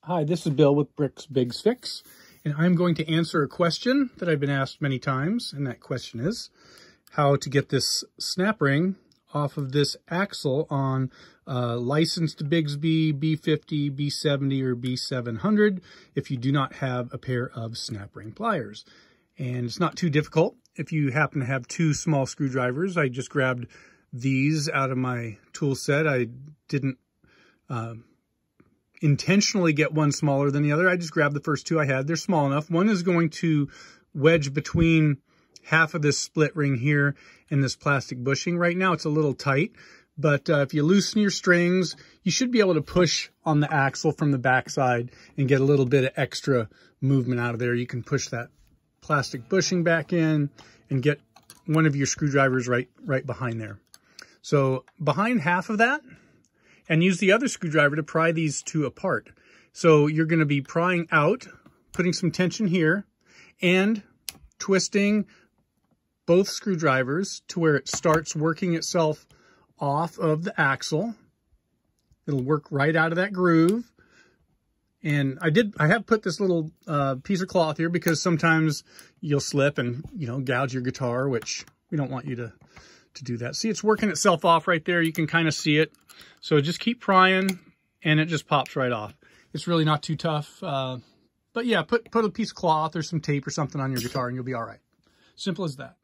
Hi, this is Bill with Bigsby, and I'm going to answer a question that I've been asked many times, and that question is how to get this snap ring off of this axle on licensed Bigsby B50, B70, or B700 if you do not have a pair of snap ring pliers. And it's not too difficult. If you happen to have two small screwdrivers, I just grabbed these out of my tool set. I didn't intentionally get one smaller than the other. I just grabbed the first two I had. They're small enough. One is going to wedge between half of this split ring here and this plastic bushing. Right now it's a little tight, but if you loosen your strings, you should be able to push on the axle from the backside and get a little bit of extra movement out of there. You can push that plastic bushing back in and get one of your screwdrivers right behind there. So behind half of that, and use the other screwdriver to pry these two apart. So you're going to be prying out, putting some tension here, and twisting both screwdrivers to where it starts working itself off of the axle. It'll work right out of that groove. And I have put this little piece of cloth here because sometimes you'll slip and, gouge your guitar, which we don't want you to do that. See, it's working itself off right there. You can kind of see it. So just keep prying and it just pops right off. It's really not too tough. But yeah, put a piece of cloth or some tape or something on your guitar and you'll be all right. Simple as that.